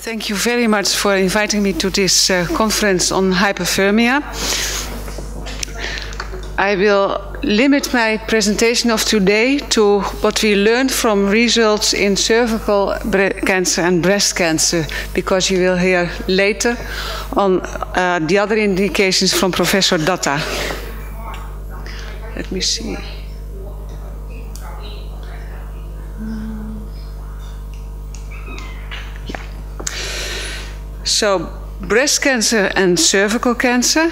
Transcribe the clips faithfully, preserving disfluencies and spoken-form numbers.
Thank you very much for inviting me to this uh, conference on hyperthermia. I will limit my presentation of today to what we learned from results in cervical cancer and breast cancer, because you will hear later on uh, the other indications from Professor Datta. Let me see. So, breast cancer and cervical cancer.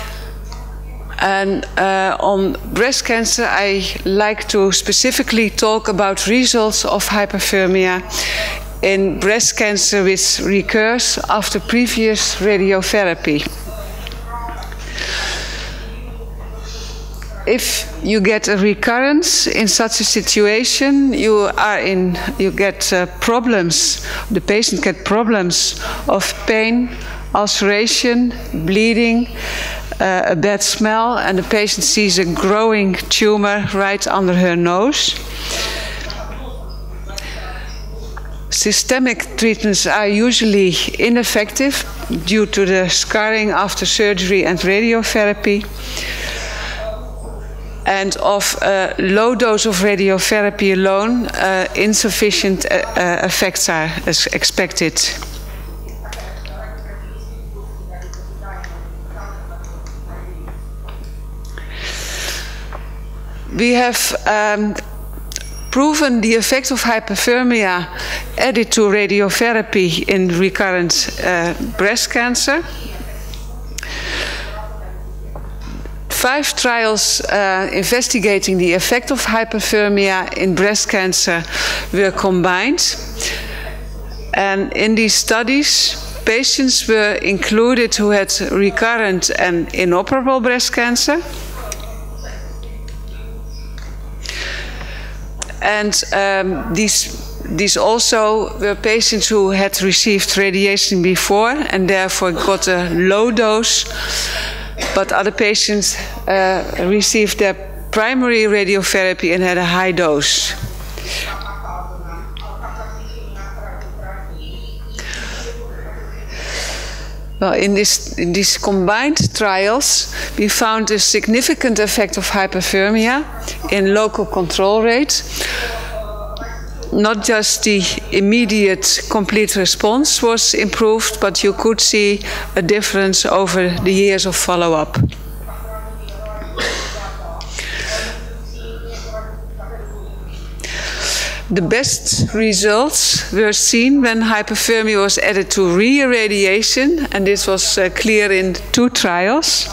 And uh, on breast cancer, I like to specifically talk about results of hyperthermia in breast cancer which recurs after previous radiotherapy. If you get a recurrence in such a situation, you are in, you get uh, problems, the patient gets problems of pain, ulceration, bleeding, uh, a bad smell, and the patient sees a growing tumor right under her nose. Systemic treatments are usually ineffective due to the scarring after surgery and radiotherapy. And of a low dose of radiotherapy alone, uh, insufficient uh, uh, effects are expected. We have um, proven the effect of hyperthermia added to radiotherapy in recurrent uh, breast cancer. Five trials uh, investigating the effect of hyperthermia in breast cancer were combined. And in these studies, patients were included who had recurrent and inoperable breast cancer. And um, these, these also were patients who had received radiation before and therefore got a low dose. But other patients uh, received their primary radiotherapy and had a high dose. Well, in, this, in these combined trials, we found a significant effect of hyperthermia in local control rate. Not just the immediate complete response was improved, but you could see a difference over the years of follow-up. The best results were seen when hyperthermia was added to re-irradiation, and this was uh, clear in two trials.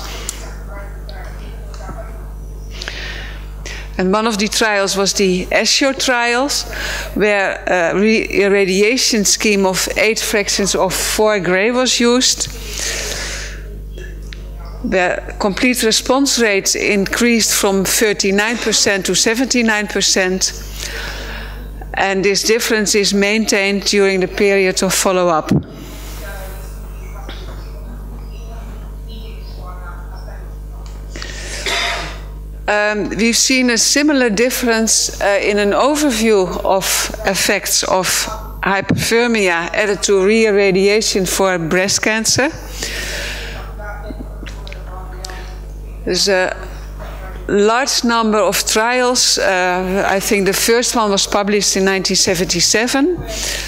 And one of the trials was the ESSURE trials, where a irradiation scheme of eight fractions of four gray was used, where complete response rates increased from thirty-nine percent to seventy-nine percent, and this difference is maintained during the period of follow-up. Um, we've seen a similar difference uh, in an overview of effects of hyperthermia added to re-irradiation for breast cancer. There's a large number of trials. Uh, I think the first one was published in nineteen seventy-seven.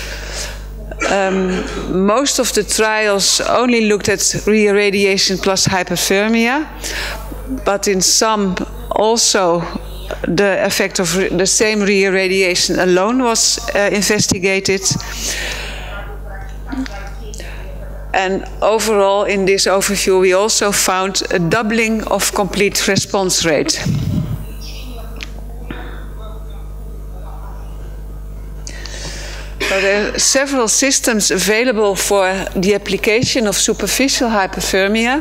Um, most of the trials only looked at re-irradiation plus hyperthermia, but in some also the effect of the same re-irradiation alone was uh, investigated. And overall, in this overview, we also found a doubling of complete response rate. So there are several systems available for the application of superficial hyperthermia.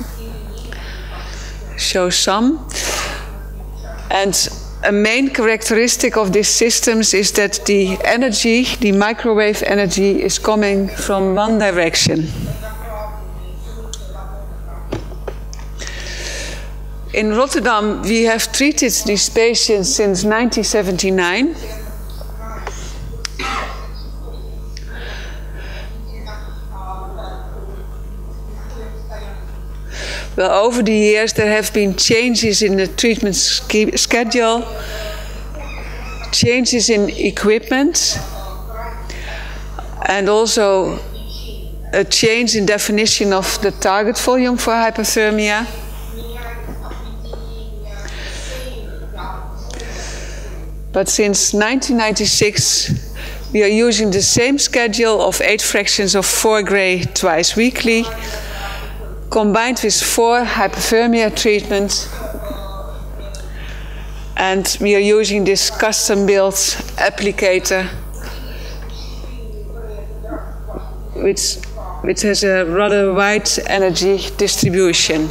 Show some. And a main characteristic of these systems is that the energy, the microwave energy, is coming from one direction. In Rotterdam, we have treated these patients since nineteen seventy-nine. Well, over the years there have been changes in the treatment schedule, changes in equipment, and also a change in definition of the target volume for hypothermia. But since nineteen ninety-six, we are using the same schedule of eight fractions of four gray twice weekly, combined with four hypothermia treatments. And we are using this custom-built applicator, which, which has a rather wide energy distribution.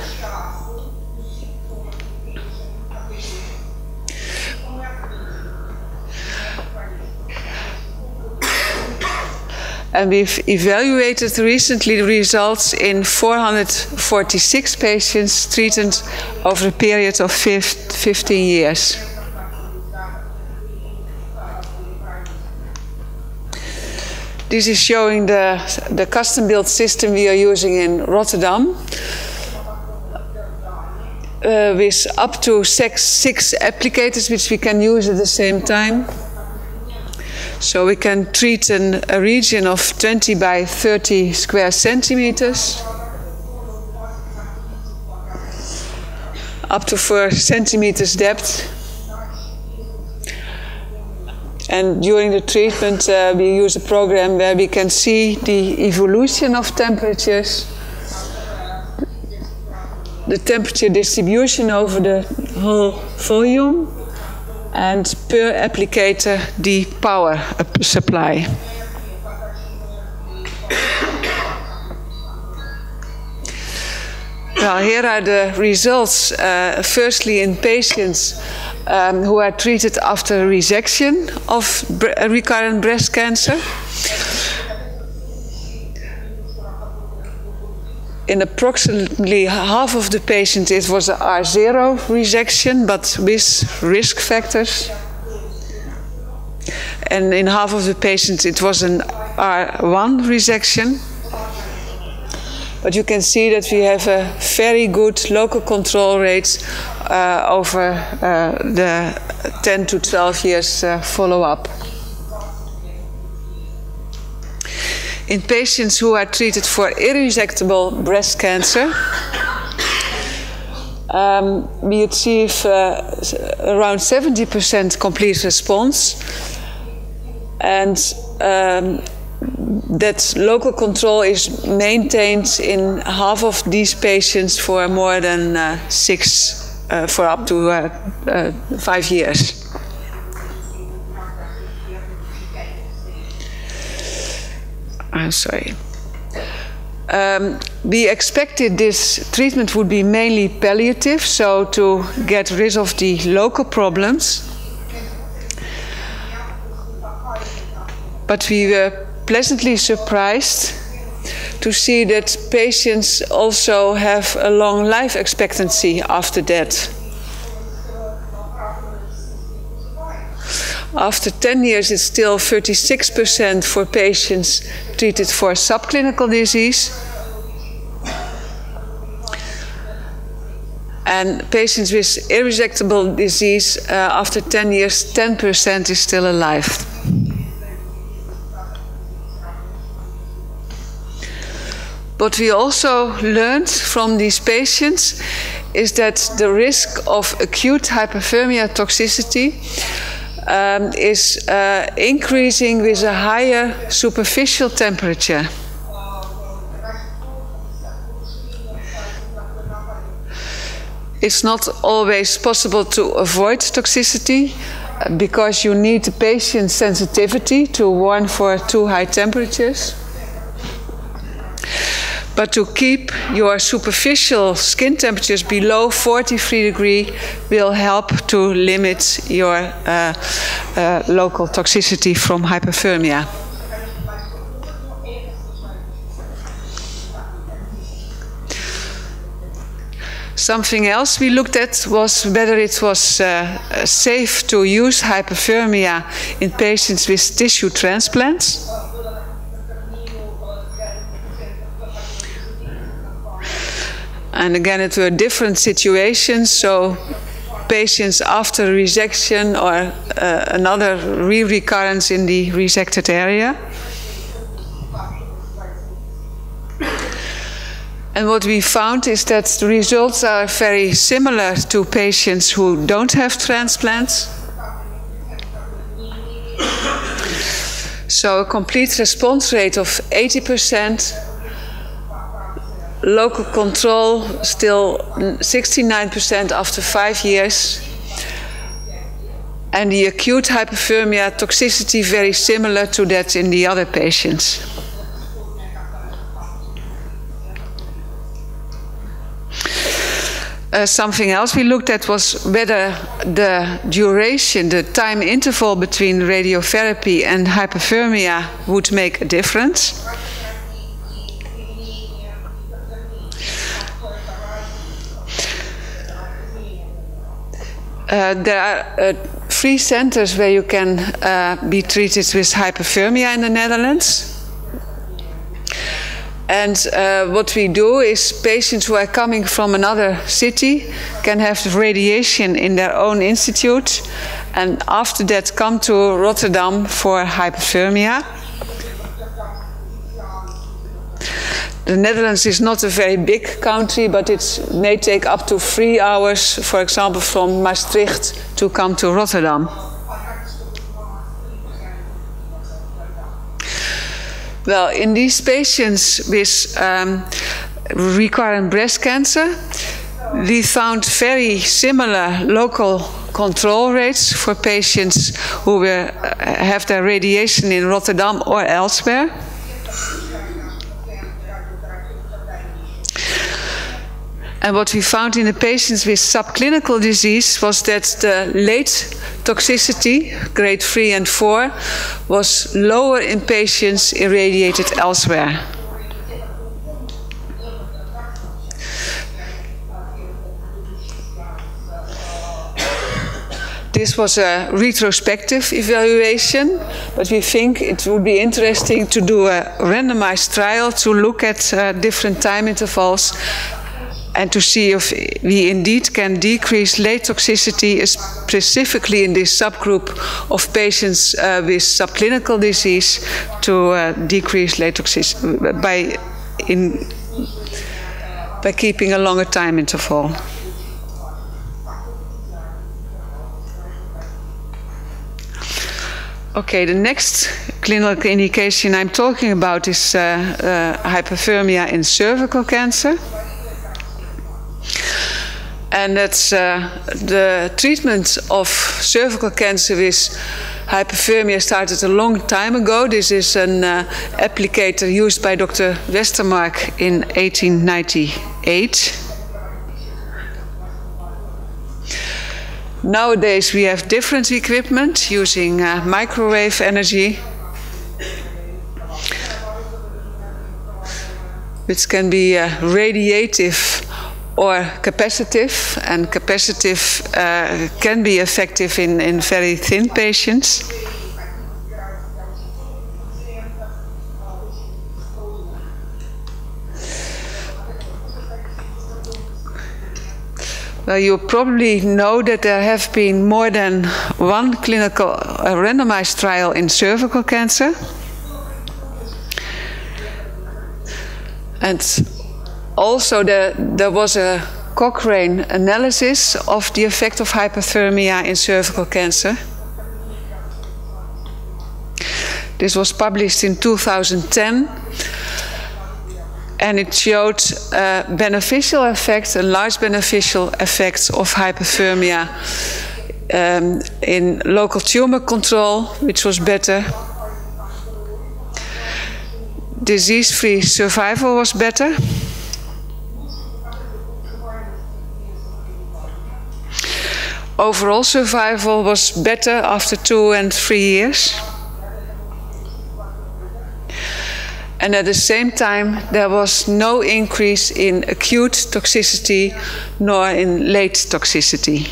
And we've evaluated recently the results in four hundred forty-six patients treated over a period of fifteen years. This is showing the, the custom-built system we are using in Rotterdam, uh, with up to six, six applicators which we can use at the same time. So we can treat an, a region of twenty by thirty square centimeters, up to four centimeters depth. And during the treatment, uh, we use a program where we can see the evolution of temperatures, the temperature distribution over the whole volume, and per applicator the power supply. Now here are the results, uh, firstly in patients um, who are treated after resection of recurrent breast cancer. In approximately half of the patients it was an R zero resection, but with risk factors. And in half of the patients it was an R one resection. But you can see that we have a very good local control rate uh, over uh, the ten to twelve years uh, follow-up. In patients who are treated for irresectable breast cancer, um, we achieve uh, around seventy percent complete response, and um, that local control is maintained in half of these patients for more than uh, six, uh, for up to uh, uh, five years. I'm sorry. Um, we expected this treatment would be mainly palliative, so to get rid of the local problems. But we were pleasantly surprised to see that patients also have a long life expectancy after that. After ten years, it's still thirty-six percent for patients treated for subclinical disease. And patients with irresectable disease, uh, after ten years, ten percent is still alive. What we also learned from these patients is that the risk of acute hypothermia toxicity um, is uh, increasing with a higher superficial temperature. It's not always possible to avoid toxicity uh, because you need the patient sensitivity to warn for too high temperatures. But to keep your superficial skin temperatures below forty-three degrees will help to limit your uh, uh, local toxicity from hypothermia. Something else we looked at was whether it was uh, safe to use hypothermia in patients with tissue transplants. And again, it were different situations, so patients after resection or uh, another re-recurrence in the resected area. And what we found is that the results are very similar to patients who don't have transplants. So a complete response rate of eighty percent, local control still sixty-nine percent after five years, and the acute hypothermia toxicity very similar to that in the other patients. Uh, something else we looked at was whether the duration, the time interval between radiotherapy and hypothermia would make a difference. Uh, there are uh, three centers where you can uh, be treated with hypothermia in the Netherlands. And uh, what we do is patients who are coming from another city can have the radiation in their own institute, and after that come to Rotterdam for hypothermia. The Netherlands is not a very big country, but it may take up to three hours, for example, from Maastricht to come to Rotterdam. Well, in these patients with um, recurrent breast cancer, we found very similar local control rates for patients who were, uh, have their radiation in Rotterdam or elsewhere. And what we found in the patients with subclinical disease was that the late toxicity, grade three and four, was lower in patients irradiated elsewhere. This was a retrospective evaluation, but we think it would be interesting to do a randomized trial to look at uh, different time intervals and to see if we indeed can decrease late toxicity, specifically in this subgroup of patients uh, with subclinical disease, to uh, decrease late toxicity by, in, by keeping a longer time interval. Okay, the next clinical indication I'm talking about is uh, uh, hypothermia in cervical cancer. And that's uh, the treatment of cervical cancer with hypothermia started a long time ago. This is an uh, applicator used by Doctor Westermark in eighteen ninety-eight. Nowadays we have different equipment using uh, microwave energy, which can be uh, radiative or capacitive, and capacitive uh, can be effective in, in very thin patients. Well, you probably know that there have been more than one clinical uh, randomized trial in cervical cancer. And also, the, there was a Cochrane analysis of the effect of hypothermia in cervical cancer. This was published in two thousand ten, and it showed uh, beneficial effects, a large beneficial effects of hypothermia um, in local tumor control, which was better. Disease-free survival was better. Overall survival was better after two and three years. And at the same time, there was no increase in acute toxicity nor in late toxicity.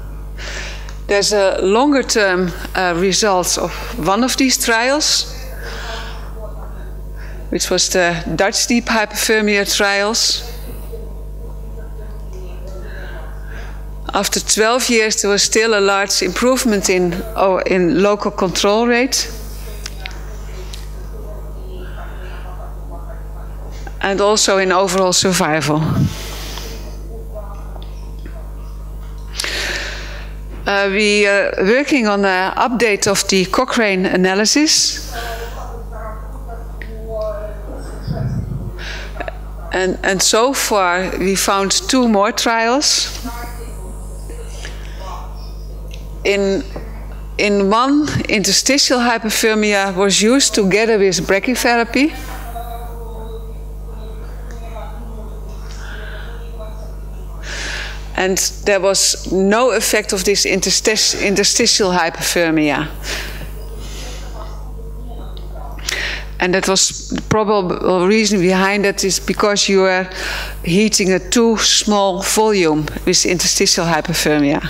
There's a longer-term uh, results of one of these trials, which was the Dutch deep hypothermia trials. After twelve years, there was still a large improvement in, oh, in local control rate. And also in overall survival. Uh, we are working on an update of the Cochrane analysis. And, and so far, we found two more trials. In, in one, interstitial hypothermia was used together with brachytherapy. And there was no effect of this interstic interstitial hypothermia. And that was the probable reason behind that is because you are heating a too small volume with interstitial hypothermia.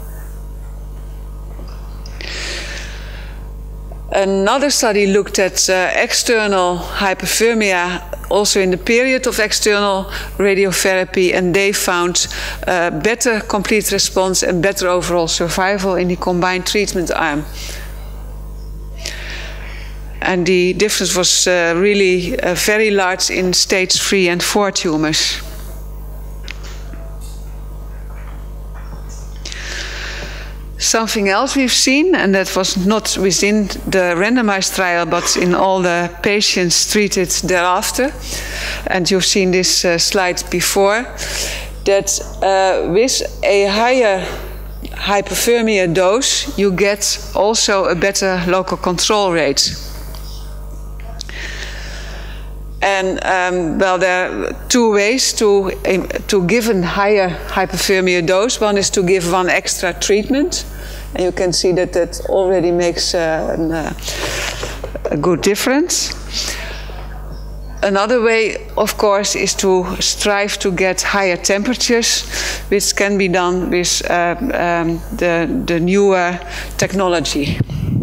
Another study looked at uh, external hypothermia also in the period of external radiotherapy, and they found uh, better complete response and better overall survival in the combined treatment arm. And the difference was uh, really uh, very large in stage three and four tumors. Something else we've seen, and that was not within the randomized trial, but in all the patients treated thereafter, and you've seen this uh, slide before, that uh, with a higher hypothermia dose, you get also a better local control rate. And um, well, there are two ways to, um, to give a higher hypothermia dose. One is to give one extra treatment. And you can see that that already makes uh, an, uh, a good difference. Another way, of course, is to strive to get higher temperatures, which can be done with uh, um, the, the newer technology.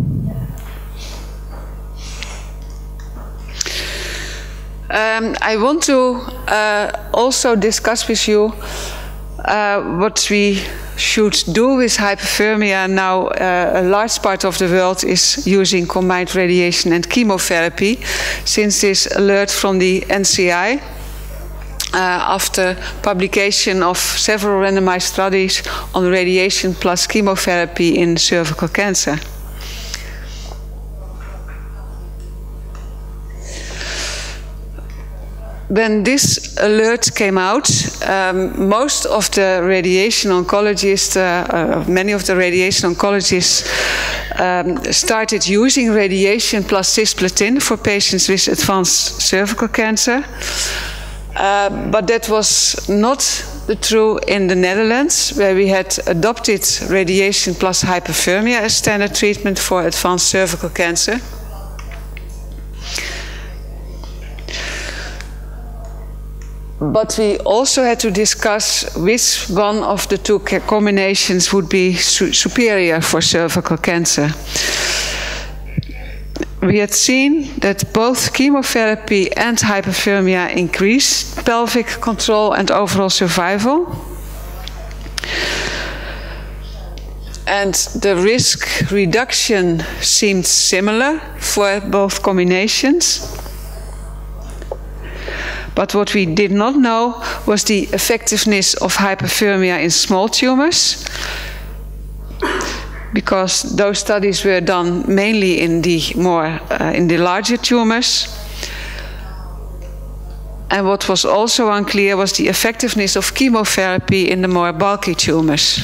Um, I want to uh, also discuss with you uh, what we should do with hypothermia. Now uh, a large part of the world is using combined radiation and chemotherapy since this alert from the N C I uh, after publication of several randomized studies on radiation plus chemotherapy in cervical cancer. When this alert came out, um, most of the radiation oncologists, uh, uh, many of the radiation oncologists um, started using radiation plus cisplatin for patients with advanced cervical cancer. Uh, but that was not the true in the Netherlands, where we had adopted radiation plus hypothermia as standard treatment for advanced cervical cancer. But we also had to discuss which one of the two combinations would be su superior for cervical cancer. We had seen that both chemotherapy and hypothermia increased pelvic control and overall survival. And the risk reduction seemed similar for both combinations. But what we did not know was the effectiveness of hypothermia in small tumors, because those studies were done mainly in the more uh, in the larger tumors. And what was also unclear was the effectiveness of chemotherapy in the more bulky tumors.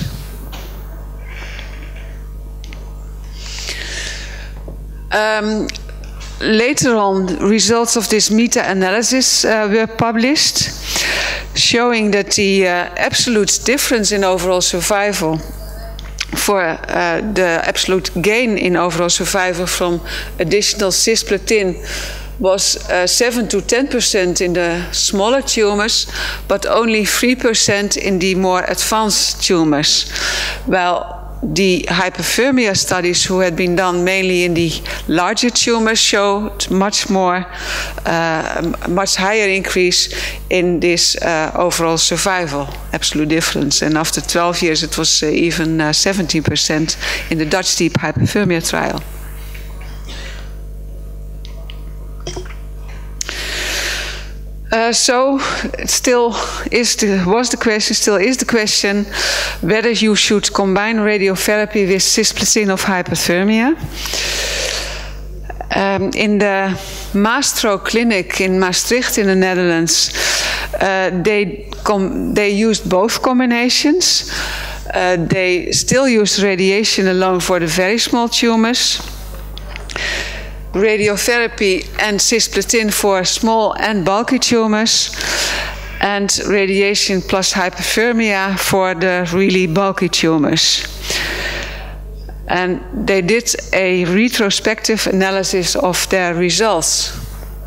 Um, Later on, results of this meta-analysis uh, were published, showing that the uh, absolute difference in overall survival for uh, the absolute gain in overall survival from additional cisplatin was uh, seven to ten percent in the smaller tumors, but only three percent in the more advanced tumors. Well, the hyperthermia studies, who had been done mainly in the larger tumors, showed much more, uh, much higher increase in this uh, overall survival, absolute difference. And after twelve years, it was uh, even uh, seventeen percent in the Dutch deep hyperthermia trial. Uh, so it still is the, was the question, still is the question, whether you should combine radiotherapy with cisplatin of hyperthermia. Um, in the Maastro clinic in Maastricht in the Netherlands, uh, they, com they used both combinations. Uh, they still use radiation alone for the very small tumors. Radiotherapy and cisplatin for small and bulky tumors, and radiation plus hyperthermia for the really bulky tumors. And they did a retrospective analysis of their results.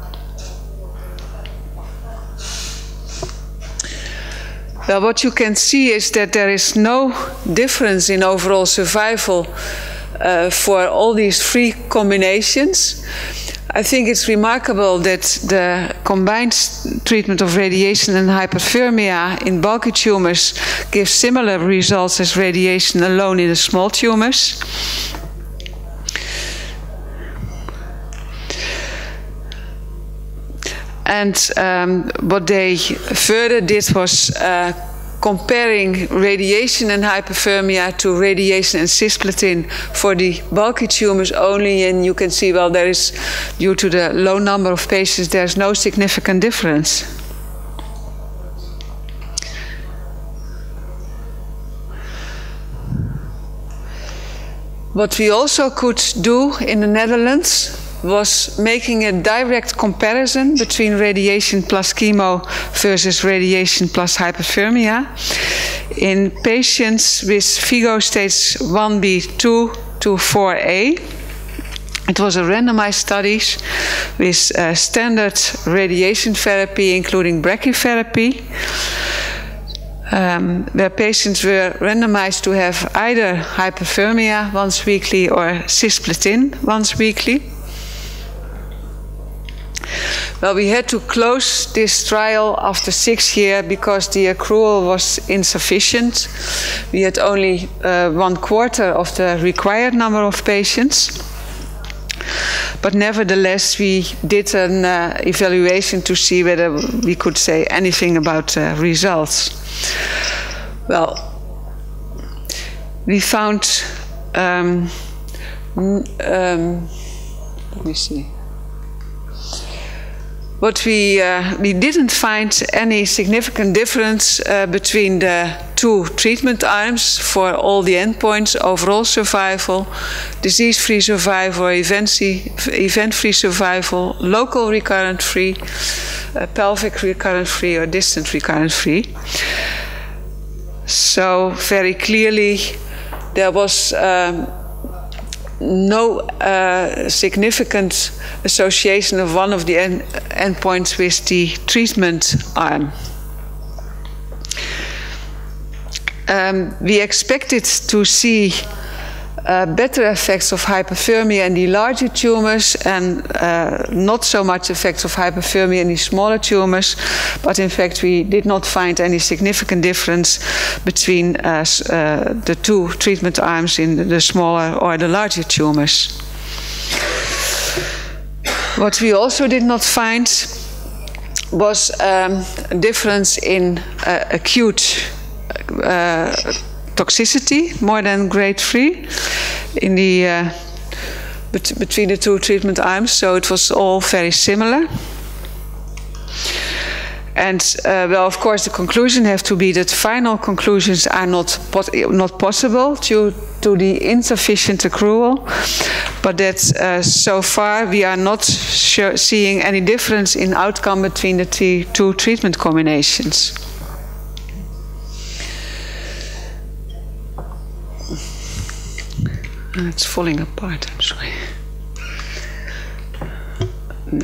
Well, what you can see is that there is no difference in overall survival Uh, for all these three combinations. I think it's remarkable that the combined treatment of radiation and hyperthermia in bulky tumors gives similar results as radiation alone in the small tumors. And um, what they further did was uh, comparing radiation and hyperthermia to radiation and cisplatin for the bulky tumors only, and you can see, well, there is, due to the low number of patients, there's no significant difference. What we also could do in the Netherlands was making a direct comparison between radiation plus chemo versus radiation plus hyperthermia in patients with FIGO stage one B two to four A. It was a randomized study with uh, standard radiation therapy, including brachytherapy, um, where patients were randomized to have either hyperthermia once weekly or cisplatin once weekly. Well, we had to close this trial after six years because the accrual was insufficient. We had only uh, one quarter of the required number of patients. But nevertheless, we did an uh, evaluation to see whether we could say anything about uh, results. Well, we found, um, um, let me see. What we, uh, we didn't find any significant difference uh, between the two treatment arms for all the endpoints: overall survival, disease-free survival, event-free survival, local recurrent-free, uh, pelvic recurrent-free, or distant recurrent-free. So very clearly there was um, no uh, significant association of one of the end endpoints with the treatment arm. Um, we expected to see uh, better effects of hyperthermia in the larger tumors and uh, not so much effects of hyperthermia in the smaller tumors, but in fact we did not find any significant difference between uh, uh, the two treatment arms in the smaller or the larger tumors. What we also did not find was um, a difference in uh, acute uh, toxicity, more than grade three, in the uh, bet between the two treatment arms. So it was all very similar. And uh, well, of course, the conclusion has to be that final conclusions are not pot not possible due to the insufficient accrual, but that uh, so far we are not seeing any difference in outcome between the two treatment combinations. It's falling apart, I'm sorry. No.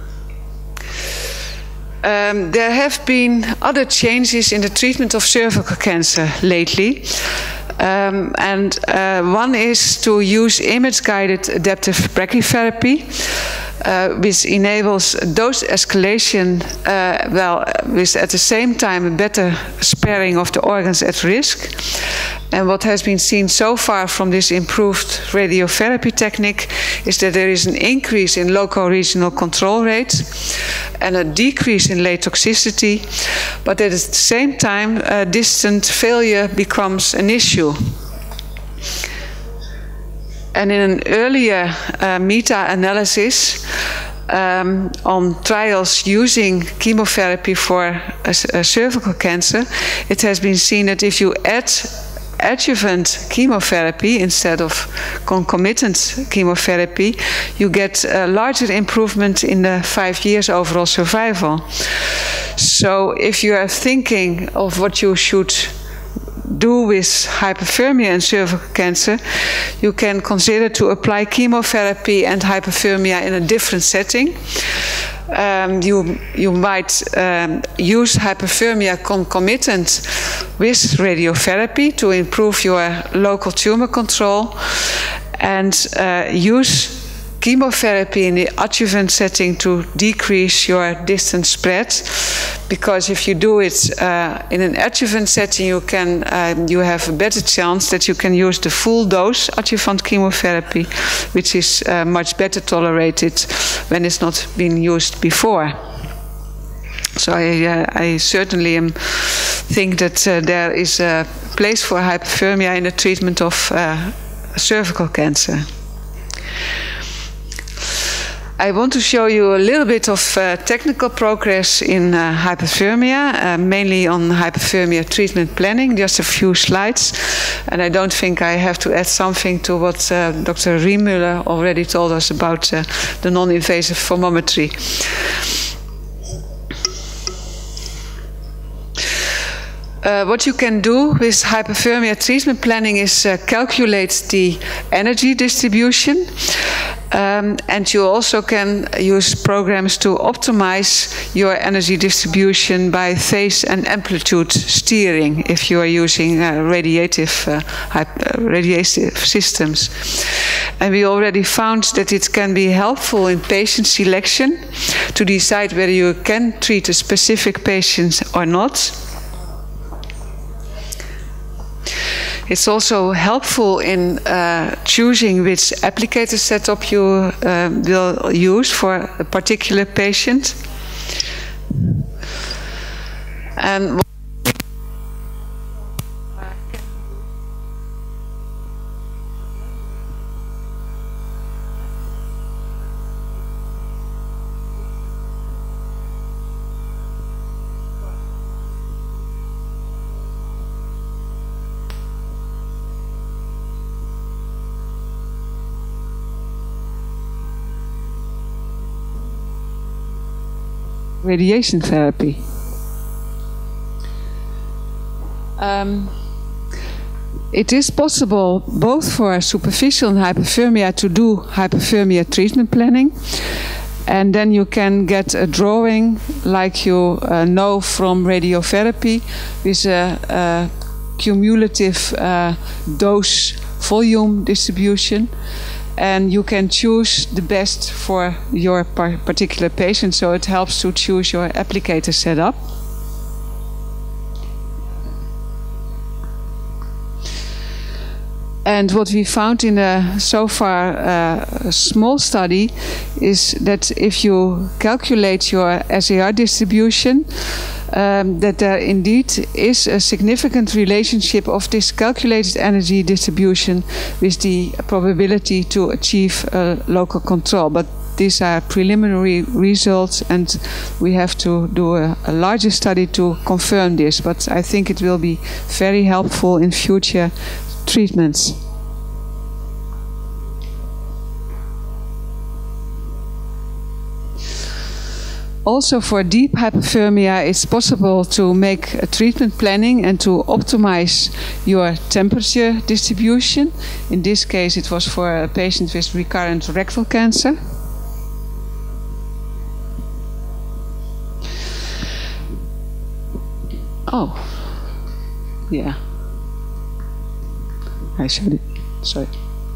Um, there have been other changes in the treatment of cervical cancer lately. Um, and uh, one is to use image-guided adaptive brachytherapy, uh, which enables dose escalation, uh, well, with at the same time a better sparing of the organs at risk. And what has been seen so far from this improved radiotherapy technique is that there is an increase in local regional control rate and a decrease in late toxicity, but at the same time, uh, distant failure becomes an issue. And in an earlier uh, meta-analysis um, on trials using chemotherapy for a, a cervical cancer, it has been seen that if you add adjuvant chemotherapy instead of concomitant chemotherapy, you get a larger improvement in the five years overall survival. So if you are thinking of what you should do with hyperthermia and cervical cancer, you can consider to apply chemotherapy and hyperthermia in a different setting. Um, you, you might um, use hyperthermia concomitant with radiotherapy to improve your local tumor control, and uh, use chemotherapy in the adjuvant setting to decrease your distant spread, because if you do it uh, in an adjuvant setting, you can uh, you have a better chance that you can use the full dose adjuvant chemotherapy, which is uh, much better tolerated when it's not been used before. So I, uh, I certainly um, think that uh, there is a place for hyperthermia in the treatment of uh, cervical cancer. I want to show you a little bit of uh, technical progress in uh, hyperthermia, uh, mainly on hyperthermia treatment planning, just a few slides. And I don't think I have to add something to what uh, Doctor Riemüller already told us about uh, the non-invasive thermometry. Uh, what you can do with hyperthermia treatment planning is uh, calculate the energy distribution. Um, and you also can use programs to optimize your energy distribution by phase and amplitude steering if you are using uh, radiative, uh, radiative systems. And we already found that it can be helpful in patient selection to decide whether you can treat a specific patient or not. It's also helpful in uh, choosing which applicator setup you uh, will use for a particular patient. And radiation therapy. Um, it is possible both for superficial and hyperthermia to do hyperthermia treatment planning, and then you can get a drawing like you uh, know from radiotherapy with a, a cumulative uh, dose volume distribution. And you can choose the best for your par particular patient, so it helps to choose your applicator setup. And what we found in a so far uh, a small study is that if you calculate your S A R distribution, Um, that there indeed is a significant relationship of this calculated energy distribution with the probability to achieve uh, local control. But these are preliminary results, and we have to do a, a larger study to confirm this. But I think it will be very helpful in future treatments. Also, for deep hypothermia, it's possible to make a treatment planning and to optimize your temperature distribution. In this case, it was for a patient with recurrent rectal cancer. Oh, yeah. I showed it. Sorry.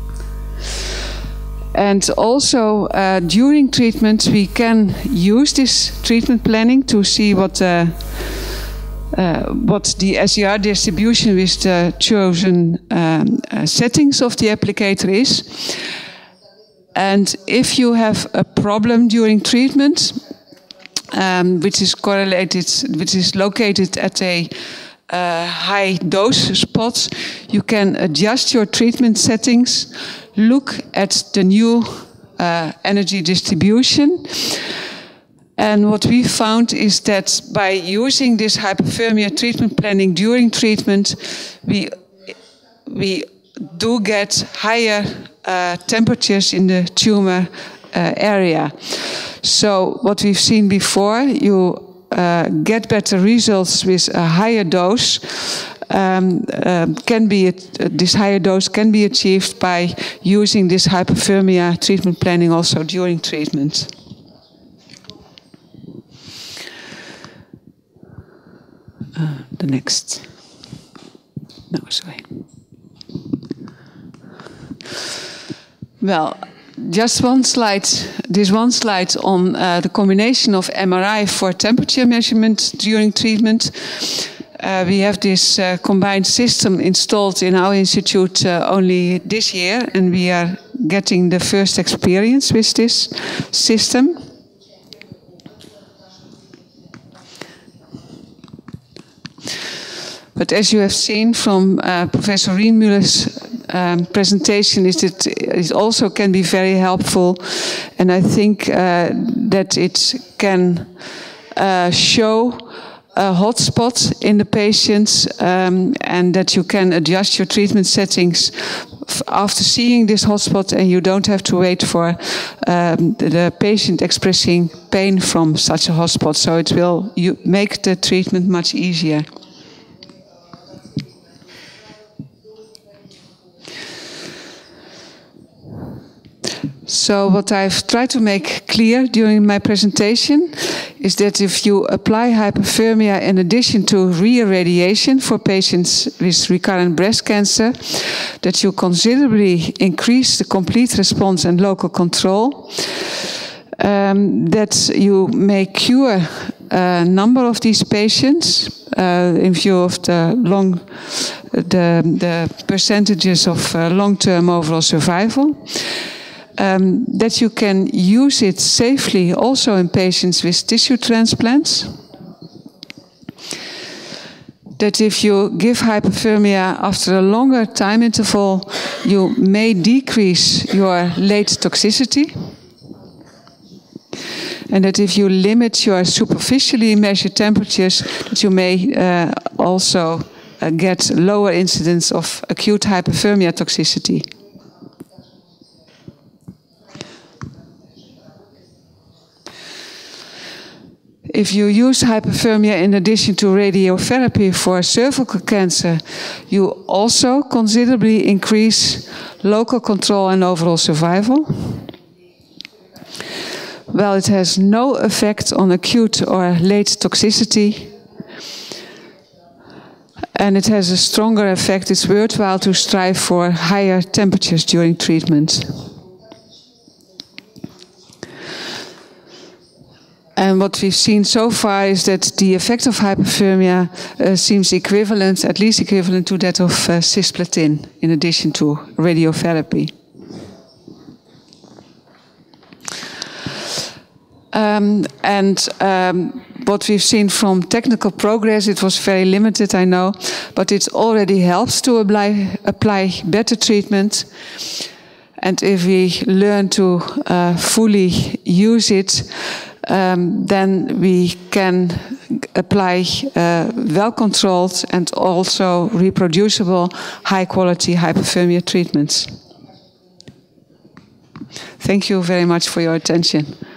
And also, uh, during treatment, we can use this treatment planning to see what uh, uh, what the S E R distribution with the chosen um, uh, settings of the applicator is. And if you have a problem during treatment, um, which is correlated, which is located at a uh, high dose spot, you can adjust your treatment settings, look at the new uh, energy distribution. And what we found is that by using this hypothermia treatment planning during treatment, we, we do get higher uh, temperatures in the tumor uh, area. So what we've seen before, you uh, get better results with a higher dose. Um, uh, can be uh, this higher dose can be achieved by using this hypothermia treatment planning also during treatment. Uh, the next. No, sorry. Well, just one slide, this one slide on uh, the combination of M R I for temperature measurement during treatment. Uh, we have this uh, combined system installed in our institute uh, only this year, and we are getting the first experience with this system. But as you have seen from uh, Professor Rienmüller's um, presentation, is that it also can be very helpful, and I think uh, that it can uh, show a hotspot in the patients, um, and that you can adjust your treatment settings after seeing this hotspot, and you don't have to wait for um, the patient expressing pain from such a hotspot. So it will you make the treatment much easier. So what I've tried to make clear during my presentation is that if you apply hypothermia in addition to re-irradiation for patients with recurrent breast cancer, that you considerably increase the complete response and local control, um, that you may cure a number of these patients uh, in view of the long, the, the percentages of uh, long-term overall survival. Um, that you can use it safely also in patients with tissue transplants. That if you give hypothermia after a longer time interval, you may decrease your late toxicity. And that if you limit your superficially measured temperatures, that you may uh, also uh, get lower incidence of acute hypothermia toxicity. If you use hypothermia in addition to radiotherapy for cervical cancer, you also considerably increase local control and overall survival. Well, it has no effect on acute or late toxicity, and it has a stronger effect. It's worthwhile to strive for higher temperatures during treatment. And what we've seen so far is that the effect of hypothermia uh, seems equivalent, at least equivalent to that of uh, cisplatin, in addition to radiotherapy. Um, and um, what we've seen from technical progress, it was very limited, I know, but it already helps to apply, apply better treatment. And if we learn to uh, fully use it, Um, then we can apply uh, well-controlled and also reproducible high-quality hypothermia treatments. Thank you very much for your attention.